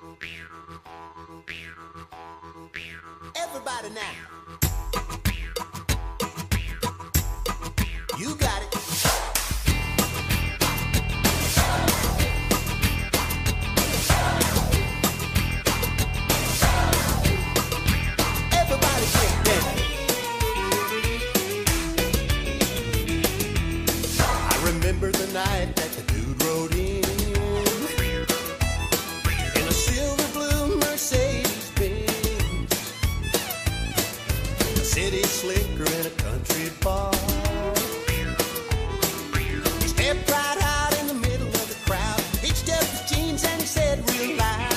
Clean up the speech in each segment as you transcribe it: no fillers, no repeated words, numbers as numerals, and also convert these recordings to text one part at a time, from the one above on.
Everybody now. You got it. Everybody get down. I remember the night that the dude rode in a silver blue Mercedes Benz. A city slicker in a country bar. He stepped right out in the middle of the crowd, hitched up his jeans and he said real loud,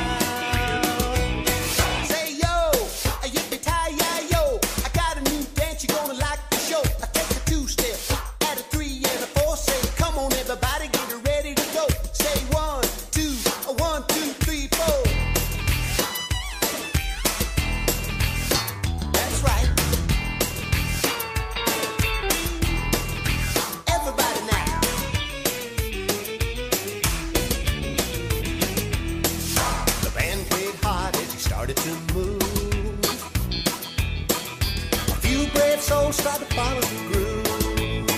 say yo, yippee-ki-yay-yo, I got a new dance, you're gonna like the show. I take a two-step, add a three and a four, say come on everybody, get ready to go. Say 1, 2, 1, 2, 3, 4. That's right. Everybody now. The band played hard as he started to move. A few brave souls started to follow the groove,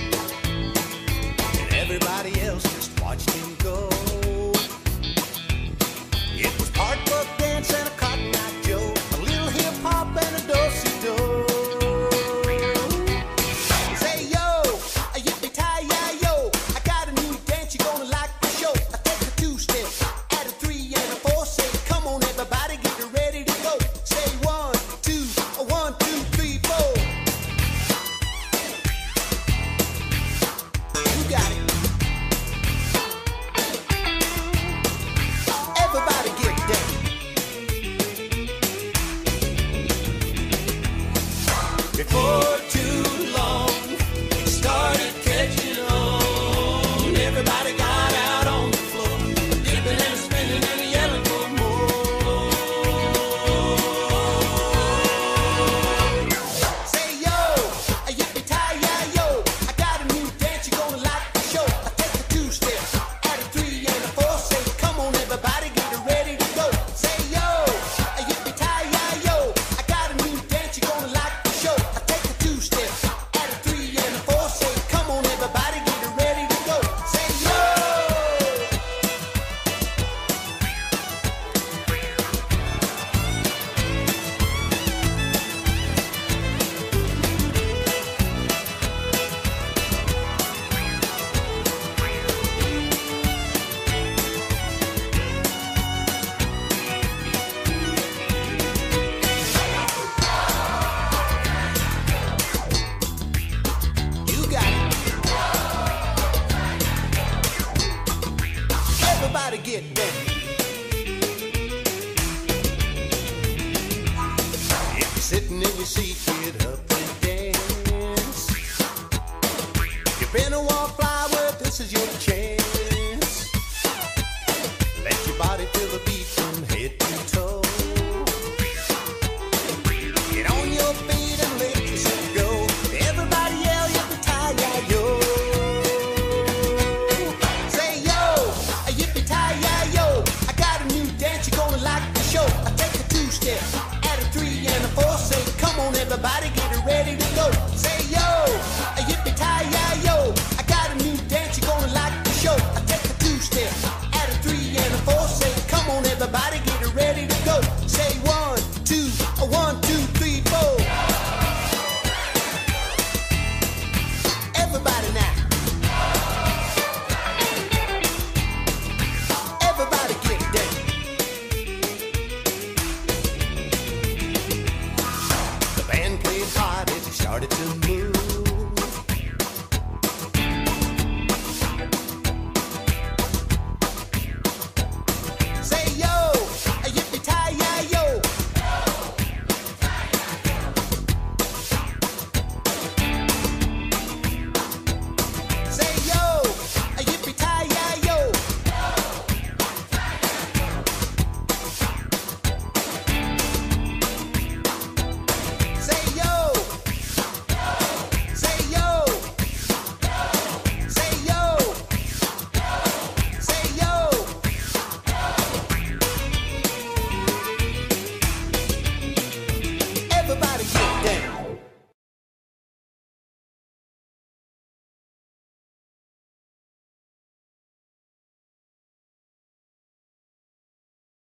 and everybody else just watched him go. It was part buck dance and a cotton eye Joe, a little hip hop and a do-si-do. Say yo, yippee-ki-yay-yo, I got a new dance, you're gonna like the show. I take a two-step, add a three and a four, say come on everybody, get ready to go. Say 1, 2, 1, 2, 3, 4. You got it. Everybody get down. Before too long, it started catching on. Everybody got out on the floor, dipping and spinning and yelling for more. Say yo, yippee-ki-yay-yo, I got a new dance, you're gonna like the show. I take a two-step, add a three and a four, say come on everybody, get ready to go. Say yo, yippee-ki-yay-yo, I got a new dance, you're gonna like the show. I take a two-step, add a three and a four, say come on everybody, get ready to go. Say yo. You got it. Everybody get down. If you're sitting in your seat, get up and dance. You've been a wallflower, well, this is your chance. Let your body feel the beat from head to toe. Get on your feet and let yourself go. Everybody yell, yippee-ki-yay-yo. Say yo, yippee-ki-yay-yo, I got a new dance, you're gonna like the show. I take a two-step, add a three and a four, say come on everybody, get